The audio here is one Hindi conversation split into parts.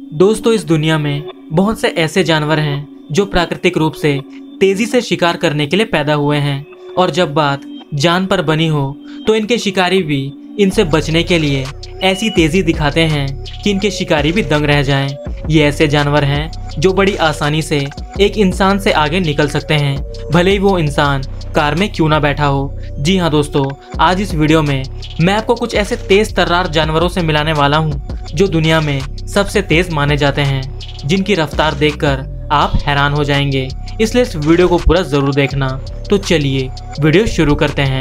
दोस्तों, इस दुनिया में बहुत से ऐसे जानवर हैं जो प्राकृतिक रूप से तेजी से शिकार करने के लिए पैदा हुए हैं, और जब बात जान पर बनी हो तो इनके शिकारी भी इनसे बचने के लिए ऐसी तेजी दिखाते हैं कि इनके शिकारी भी दंग रह जाएं। ये ऐसे जानवर हैं जो बड़ी आसानी से एक इंसान से आगे निकल सकते हैं, भले ही वो इंसान कार में क्यों ना बैठा हो। जी हाँ दोस्तों, आज इस वीडियो में मैं आपको कुछ ऐसे तेज तर्रार जानवरों से मिलाने वाला हूँ जो दुनिया में सबसे तेज माने जाते हैं, जिनकी रफ्तार देखकर आप हैरान हो जाएंगे। इसलिए इस वीडियो को पूरा जरूर देखना। तो चलिए वीडियो शुरू करते हैं।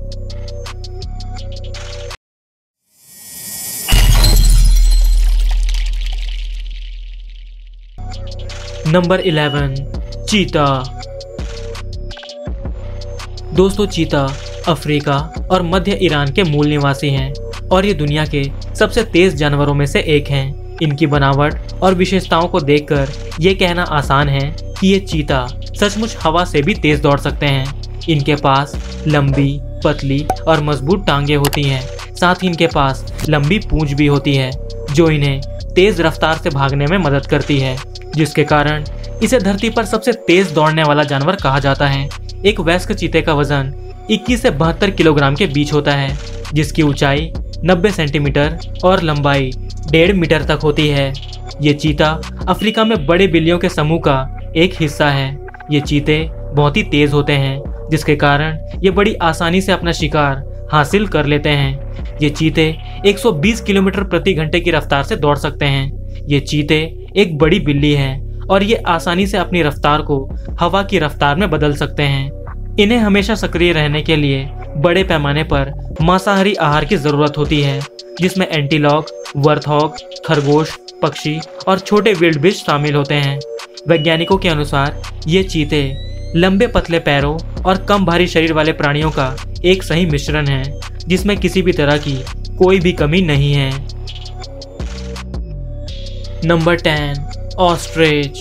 नंबर 11, चीता। दोस्तों, चीता अफ्रीका और मध्य ईरान के मूल निवासी हैं और ये दुनिया के सबसे तेज जानवरों में से एक हैं। इनकी बनावट और विशेषताओं को देखकर ये कहना आसान है कि ये चीता सचमुच हवा से भी तेज दौड़ सकते हैं। इनके पास लंबी, पतली और मजबूत टांगे होती हैं। साथ ही इनके पास लंबी पूंछ भी होती है जो इन्हें तेज रफ्तार से भागने में मदद करती है, जिसके कारण इसे धरती पर सबसे तेज दौड़ने वाला जानवर कहा जाता है। एक वयस्क चीते का वजन 21 से 72 किलोग्राम के बीच होता है, जिसकी ऊंचाई 90 सेंटीमीटर और लंबाई 1.5 मीटर तक होती है। ये चीता अफ्रीका में बड़े बिल्लियों के समूह का एक हिस्सा है। ये चीते बहुत ही तेज होते हैं, जिसके कारण ये बड़ी आसानी से अपना शिकार हासिल कर लेते हैं। ये चीते 120 किलोमीटर प्रति घंटे की रफ्तार से दौड़ सकते हैं। ये चीते एक बड़ी बिल्ली है और ये आसानी से अपनी रफ्तार को हवा की रफ्तार में बदल सकते हैं। इन्हें हमेशा सक्रिय रहने के लिए बड़े पैमाने पर मांसाहारी आहार की जरूरत होती है, जिसमें एंटीलॉक, वर्थहॉग, खरगोश, पक्षी और छोटे विल्डबिस्ट शामिल होते हैं। वैज्ञानिकों के अनुसार ये चीते लंबे पतले पैरों और कम भारी शरीर वाले प्राणियों का एक सही मिश्रण है, जिसमें किसी भी तरह की कोई भी कमी नहीं है। Number 10, ostrich.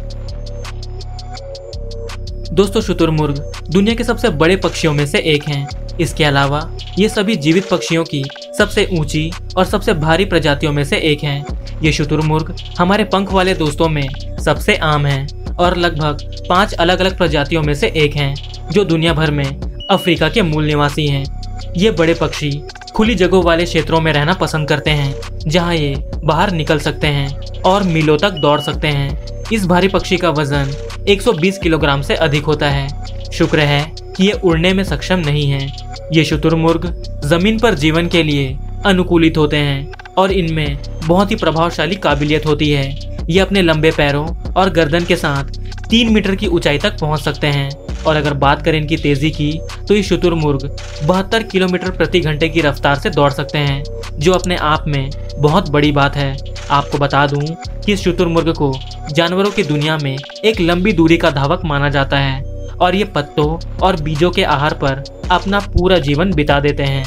दोस्तों, शुतुरमुर्ग दुनिया के सबसे बड़े पक्षियों में से एक हैं। इसके अलावा ये सभी जीवित पक्षियों की सबसे ऊंची और सबसे भारी प्रजातियों में से एक हैं। ये शुतुरमुर्ग हमारे पंख वाले दोस्तों में सबसे आम हैं और लगभग 5 अलग अलग प्रजातियों में से एक हैं, जो दुनिया भर में अफ्रीका के मूल निवासी हैं। ये बड़े पक्षी खुली जगहों वाले क्षेत्रों में रहना पसंद करते हैं, जहां ये बाहर निकल सकते हैं और मीलों तक दौड़ सकते हैं। इस भारी पक्षी का वजन 120 किलोग्राम से अधिक होता है। शुक्र है कि ये उड़ने में सक्षम नहीं है। ये शुतुरमुर्ग जमीन पर जीवन के लिए अनुकूलित होते हैं और इनमें बहुत ही प्रभावशाली काबिलियत होती है। ये अपने लंबे पैरों और गर्दन के साथ 3 मीटर की ऊंचाई तक पहुंच सकते हैं। और अगर बात करें इनकी तेजी की, तो ये शुतुरमुर्ग 72 किलोमीटर प्रति घंटे की रफ्तार से दौड़ सकते हैं, जो अपने आप में बहुत बड़ी बात है। आपको बता दूं कि इस शुतुरमुर्ग को जानवरों की दुनिया में एक लंबी दूरी का धावक माना जाता है और ये पत्तों और बीजों के आहार पर अपना पूरा जीवन बिता देते हैं।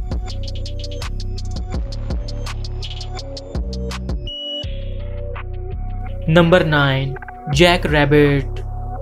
Number 9, jack rabbit.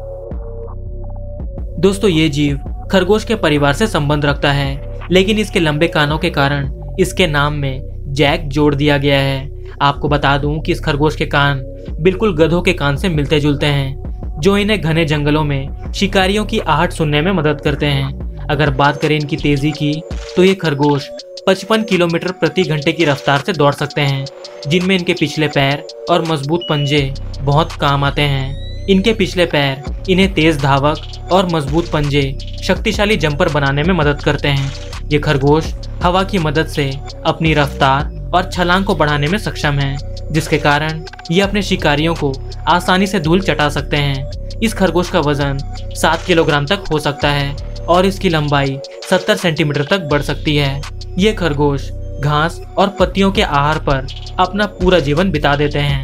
दोस्तों, ये जीव खरगोश के परिवार से संबंध रखता है, लेकिन इसके लंबे कानों के कारण इसके नाम में जैक जोड़ दिया गया है। आपको बता दूं कि इस खरगोश के कान बिल्कुल गधों के कान से मिलते जुलते हैं, जो इन्हें घने जंगलों में शिकारियों की आहट सुनने में मदद करते हैं। अगर बात करें इनकी तेजी की, तो ये खरगोश 55 किलोमीटर प्रति घंटे की रफ्तार से दौड़ सकते हैं, जिनमें इनके पिछले पैर और मजबूत पंजे बहुत काम आते हैं। इनके पिछले पैर इन्हें तेज धावक और मजबूत पंजे शक्तिशाली जंपर बनाने में मदद करते हैं। ये खरगोश हवा की मदद से अपनी रफ्तार और छलांग को बढ़ाने में सक्षम हैं, जिसके कारण ये अपने शिकारियों को आसानी से धूल चटा सकते हैं। इस खरगोश का वजन 7 किलोग्राम तक हो सकता है और इसकी लंबाई 70 सेंटीमीटर तक बढ़ सकती है। ये खरगोश घास और पत्तियों के आहार पर अपना पूरा जीवन बिता देते हैं।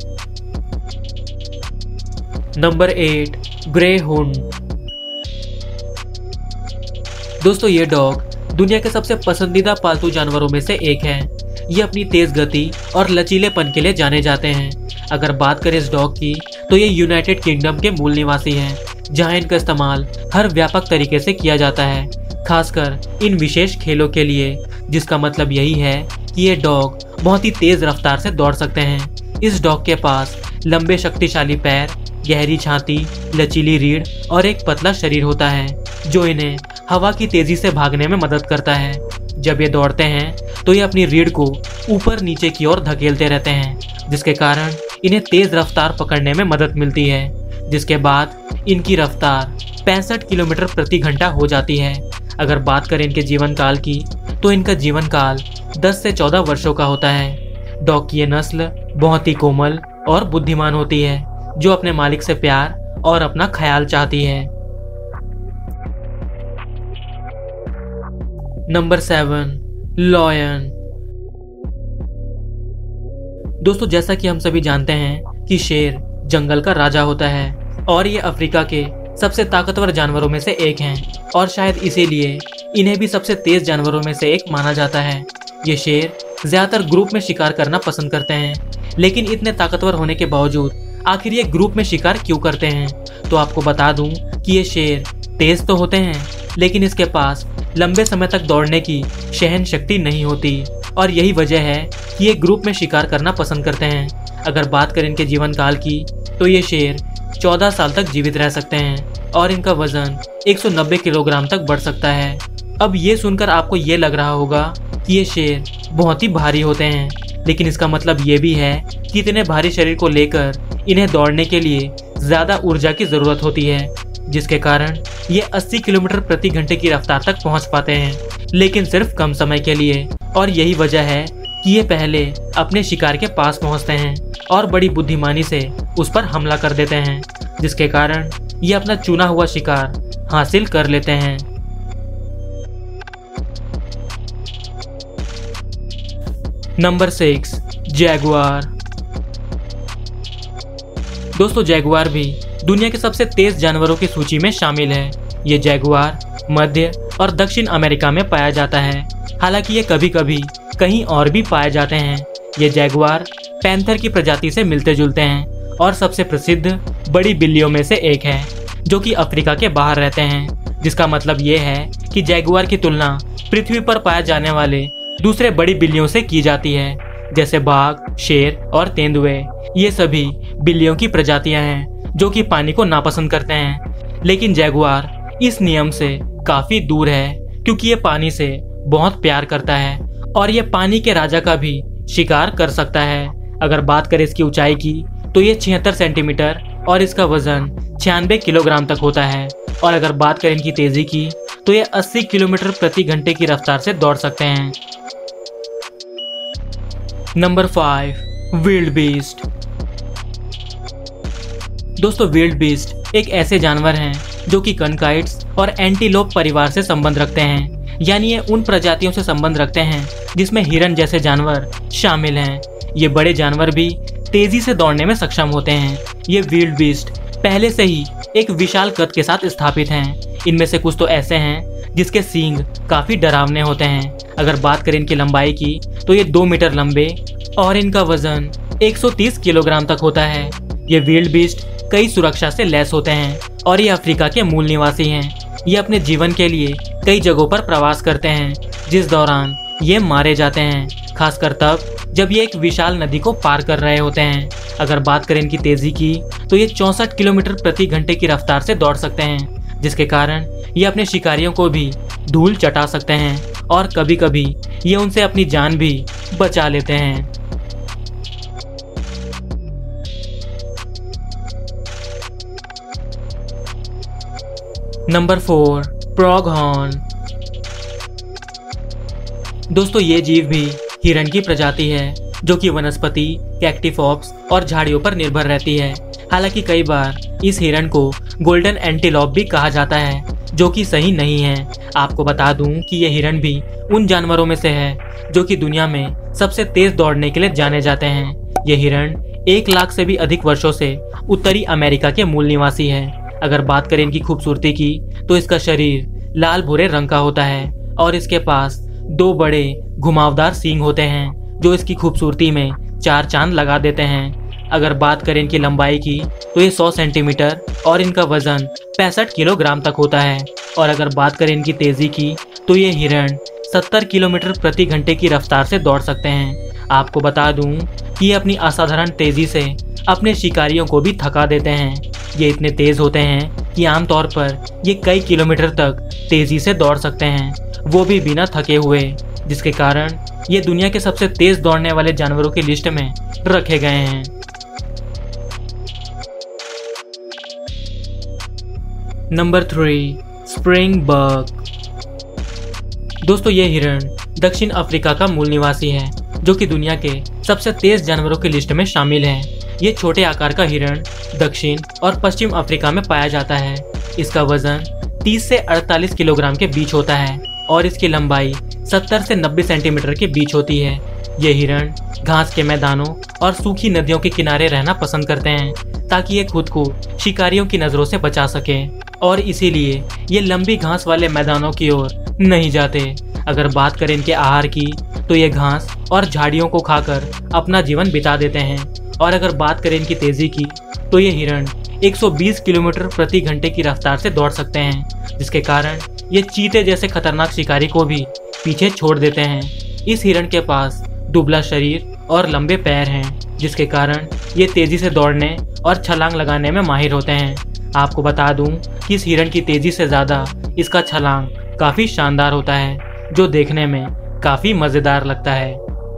Number 8, greyhound. दोस्तों, ये डॉग दुनिया के सबसे पसंदीदा पालतू जानवरों में से एक है। ये अपनी तेज गति और लचीलेपन के लिए जाने जाते हैं। अगर बात करें इस डॉग की, तो ये यूनाइटेड किंगडम के मूल निवासी हैं, जहां इनका इस्तेमाल हर व्यापक तरीके से किया जाता है, खासकर इन विशेष खेलों के लिए, जिसका मतलब यही है कि ये डॉग बहुत ही तेज रफ्तार से दौड़ सकते हैं। इस डॉग के पास लंबे शक्तिशाली पैर, गहरी छाती, लचीली रीढ़ और एक पतला शरीर होता है जो इन्हें हवा की तेजी से भागने में मदद करता है। जब ये दौड़ते हैं तो ये अपनी रीढ़ को ऊपर नीचे की ओर धकेलते रहते हैं, जिसके कारण इन्हें तेज रफ्तार पकड़ने में मदद मिलती है, जिसके बाद इनकी रफ्तार 65 किलोमीटर प्रति घंटा हो जाती है। अगर बात करें इनके जीवन काल की तो इनका जीवन काल 10 से 14 वर्षों का होता है। डॉग की ये नस्ल बहुत ही कोमल और बुद्धिमान होती है, जो अपने मालिक से प्यार और अपना ख्याल चाहती है। Number 7, lion. दोस्तों, जैसा कि हम सभी जानते हैं कि शेर जंगल का राजा होता है और ये अफ्रीका के सबसे ताकतवर जानवरों में से एक हैं और शायद इसीलिए इन्हें भी सबसे तेज जानवरों में से एक माना जाता है। ये शेर ज्यादातर ग्रुप में शिकार करना पसंद करते हैं, लेकिन इतने ताकतवर होने के बावजूद आखिर ये ग्रुप में शिकार क्यों करते हैं? तो आपको बता दूं कि ये शेर तेज तो होते हैं, लेकिन इसके पास लंबे समय तक दौड़ने की सहन शक्ति नहीं होती और यही वजह है कि ये ग्रुप में शिकार करना पसंद करते हैं। अगर बात करें इनके जीवन काल की तो ये शेर 14 साल तक जीवित रह सकते हैं और इनका वजन 190 किलोग्राम तक बढ़ सकता है। अब ये सुनकर आपको ये लग रहा होगा कि ये शेर बहुत ही भारी होते हैं, लेकिन इसका मतलब ये भी है कि इतने भारी शरीर को लेकर इन्हें दौड़ने के लिए ज़्यादा ऊर्जा की ज़रूरत होती है, जिसके कारण ये 80 किलोमीटर प्रति घंटे की रफ्तार तक पहुंच पाते हैं, लेकिन सिर्फ कम समय के लिए। और यही वजह है कि ये पहले अपने शिकार के पास पहुंचते हैं और बड़ी बुद्धिमानी से उस पर हमला कर देते हैं, जिसके कारण ये अपना चुना हुआ शिकार हासिल कर लेते हैं। Number 6, Jaguar. दोस्तों, जैगुआर भी दुनिया के सबसे तेज जानवरों की सूची में शामिल है। ये जैगुआर मध्य और दक्षिण अमेरिका में पाया जाता है, हालांकि ये कभी कभी कहीं और भी पाए जाते हैं। ये जैगुआर पैंथर की प्रजाति से मिलते जुलते हैं और सबसे प्रसिद्ध बड़ी बिल्लियों में से एक है, जो कि अफ्रीका के बाहर रहते हैं, जिसका मतलब ये है कि जैगुआर की तुलना पृथ्वी पर पाए जाने वाले दूसरे बड़ी बिल्लियों से की जाती है, जैसे बाघ, शेर और तेंदुए। ये सभी बिल्लियों की प्रजातियां हैं जो कि पानी को नापसंद करते हैं, लेकिन जैगुआर इस नियम से काफी दूर है क्योंकि ये पानी से बहुत प्यार करता है और ये पानी के राजा का भी शिकार कर सकता है। अगर बात करें इसकी ऊंचाई की तो ये 76 सेंटीमीटर और इसका वजन 96 किलोग्राम तक होता है। और अगर बात करें इनकी तेजी की तो ये 80 किलोमीटर प्रति घंटे की रफ्तार से दौड़ सकते हैं। Number 5, wildebeest. दोस्तों, विल्ड बीस्ट एक ऐसे जानवर हैं जो कि कनकाइट्स और एंटीलोप परिवार से संबंध रखते हैं, यानी ये उन प्रजातियों से संबंध रखते हैं जिसमें हिरन जैसे जानवर शामिल हैं। ये बड़े जानवर भी तेजी से दौड़ने में सक्षम होते हैं। ये विल्ड बीस्ट पहले से ही एक विशाल कद के साथ स्थापित हैं। इनमें से कुछ तो ऐसे हैं जिसके सींग काफी डरावने होते हैं। अगर बात करें इनकी लंबाई की तो ये 2 मीटर लंबे और इनका वजन 130 किलोग्राम तक होता है। ये विल्ड बीस्ट कई सुरक्षा से लैस होते हैं और ये अफ्रीका के मूल निवासी हैं। ये अपने जीवन के लिए कई जगहों पर प्रवास करते हैं, जिस दौरान ये मारे जाते हैं, खासकर तब जब ये एक विशाल नदी को पार कर रहे होते हैं। अगर बात करें इनकी तेजी की तो ये 64 किलोमीटर प्रति घंटे की रफ्तार से दौड़ सकते हैं, जिसके कारण ये अपने शिकारियों को भी धूल चटा सकते हैं और कभी कभी ये उनसे अपनी जान भी बचा लेते हैं। Number 4, pronghorn. दोस्तों, ये जीव भी हिरन की प्रजाति है जो कि वनस्पति, कैक्टिफॉप्स और झाड़ियों पर निर्भर रहती है। हालांकि कई बार इस हिरन को गोल्डन एंटीलोप भी कहा जाता है, जो कि सही नहीं है। आपको बता दूं कि ये हिरन भी उन जानवरों में से है जो कि दुनिया में सबसे तेज दौड़ने के लिए जाने जाते हैं। ये हिरन 1 लाख से भी अधिक वर्षों से उत्तरी अमेरिका के मूल निवासी है। अगर बात करें इनकी खूबसूरती की तो इसका शरीर लाल भूरे रंग का होता है और इसके पास 2 बड़े घुमावदार सींग होते हैं जो इसकी खूबसूरती में 4 चांद लगा देते हैं। अगर बात करें इनकी लंबाई की तो ये 100 सेंटीमीटर और इनका वजन 65 किलोग्राम तक होता है। और अगर बात करें इनकी तेजी की तो ये हिरण 70 किलोमीटर प्रति घंटे की रफ्तार से दौड़ सकते हैं। आपको बता दूं कि ये अपनी असाधारण तेजी से अपने शिकारियों को भी थका देते हैं। ये इतने तेज होते हैं कि आमतौर पर ये कई किलोमीटर तक तेजी से दौड़ सकते हैं, वो भी बिना थके हुए, जिसके कारण ये दुनिया के सबसे तेज दौड़ने वाले जानवरों की लिस्ट में रखे गए हैं। Number 3, springbok. दोस्तों, ये हिरण दक्षिण अफ्रीका का मूल निवासी है, जो कि दुनिया के सबसे तेज जानवरों की लिस्ट में शामिल है। ये छोटे आकार का हिरण दक्षिण और पश्चिम अफ्रीका में पाया जाता है। इसका वजन 30 से 48 किलोग्राम के बीच होता है और इसकी लंबाई 70 से 90 सेंटीमीटर के बीच होती है। ये हिरण घास के मैदानों और सूखी नदियों के किनारे रहना पसंद करते हैं, ताकि ये खुद को शिकारियों की नजरों से बचा सके, और इसीलिए ये लंबी घास वाले मैदानों की ओर नहीं जाते। अगर बात करें इनके आहार की, तो ये घास और झाड़ियों को खाकर अपना जीवन बिता देते हैं। और अगर बात करें इनकी तेजी की, तो ये हिरण 120 किलोमीटर प्रति घंटे की रफ्तार से दौड़ सकते हैं, जिसके कारण ये चीते जैसे खतरनाक शिकारी को भी पीछे छोड़ देते हैं। इस हिरण के पास दुबला शरीर और लंबे पैर हैं, जिसके कारण ये तेजी से दौड़ने और छलांग लगाने में माहिर होते हैं। आपको बता दूं कि इस हिरण की तेजी से ज़्यादा इसका छलांग काफ़ी शानदार होता है, जो देखने में काफ़ी मज़ेदार लगता है।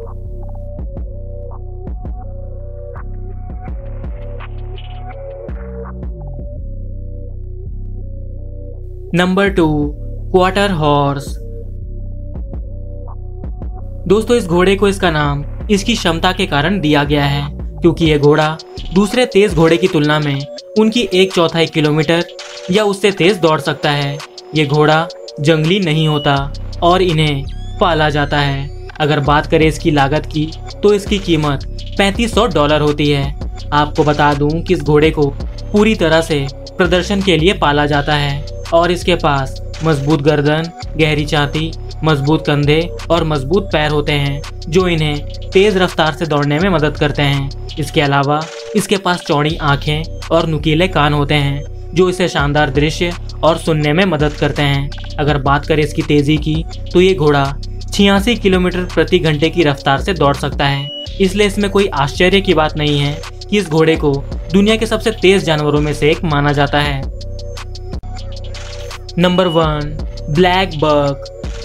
Number 2, quarter horse. दोस्तों, इस घोड़े को इसका नाम इसकी क्षमता के कारण दिया गया है, क्योंकि यह घोड़ा दूसरे तेज घोड़े की तुलना में उनकी 1/4 किलोमीटर या उससे तेज दौड़ सकता है। ये घोड़ा जंगली नहीं होता और इन्हें पाला जाता है। अगर बात करें इसकी लागत की, तो इसकी कीमत $3500 होती है। आपको बता दूं कि इस घोड़े को पूरी तरह से प्रदर्शन के लिए पाला जाता है और इसके पास मजबूत गर्दन, गहरी छाती, मजबूत कंधे और मजबूत पैर होते हैं, जो इन्हें तेज रफ्तार से दौड़ने में मदद करते हैं। इसके अलावा इसके पास चौड़ी आंखें और नुकीले कान होते हैं, जो इसे शानदार दृश्य और सुनने में मदद करते हैं। अगर बात करें इसकी तेजी की, तो ये घोड़ा 86 किलोमीटर प्रति घंटे की रफ्तार से दौड़ सकता है। इसलिए इसमें कोई आश्चर्य की बात नहीं है कि इस घोड़े को दुनिया के सबसे तेज जानवरों में से एक माना जाता है। Number 1, blackbuck.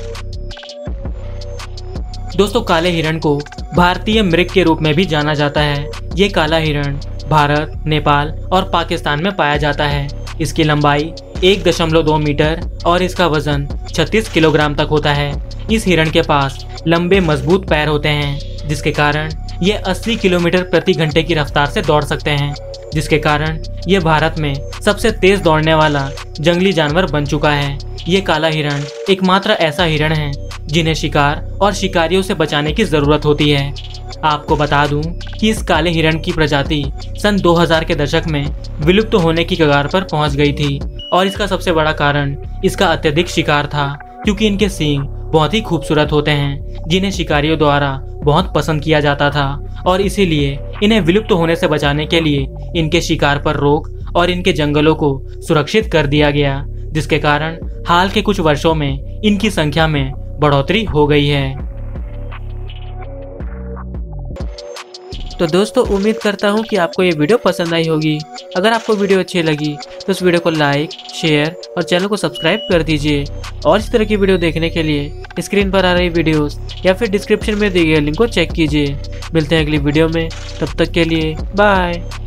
दोस्तों, काले हिरण को भारतीय मृग के रूप में भी जाना जाता है। ये काला हिरण भारत, नेपाल और पाकिस्तान में पाया जाता है। इसकी लंबाई 1.2 मीटर और इसका वजन 36 किलोग्राम तक होता है। इस हिरण के पास लंबे मजबूत पैर होते हैं, जिसके कारण ये 80 किलोमीटर प्रति घंटे की रफ्तार से दौड़ सकते हैं, जिसके कारण ये भारत में सबसे तेज दौड़ने वाला जंगली जानवर बन चुका है। ये काला हिरण एकमात्र ऐसा हिरण है जिन्हें शिकार और शिकारियों से बचाने की जरूरत होती है। आपको बता दूं कि इस काले हिरण की प्रजाति सन 2000 के दशक में विलुप्त होने की कगार पर पहुंच गई थी, और इसका सबसे बड़ा कारण इसका अत्यधिक शिकार था, क्योंकि इनके सींग बहुत ही खूबसूरत होते हैं, जिन्हें शिकारियों द्वारा बहुत पसंद किया जाता था, और इसीलिए इन्हें विलुप्त होने से बचाने के लिए इनके शिकार पर रोक और इनके जंगलों को सुरक्षित कर दिया गया, जिसके कारण हाल के कुछ वर्षों में इनकी संख्या में बढ़ोतरी हो गई है। तो दोस्तों, उम्मीद करता हूँ कि आपको ये वीडियो पसंद आई होगी। अगर आपको वीडियो अच्छी लगी तो इस वीडियो को लाइक, शेयर और चैनल को सब्सक्राइब कर दीजिए। और इस तरह की वीडियो देखने के लिए स्क्रीन पर आ रही वीडियोस या फिर डिस्क्रिप्शन में दिए गए लिंक को चेक कीजिए। मिलते हैं अगली वीडियो में, तब तक के लिए बाय।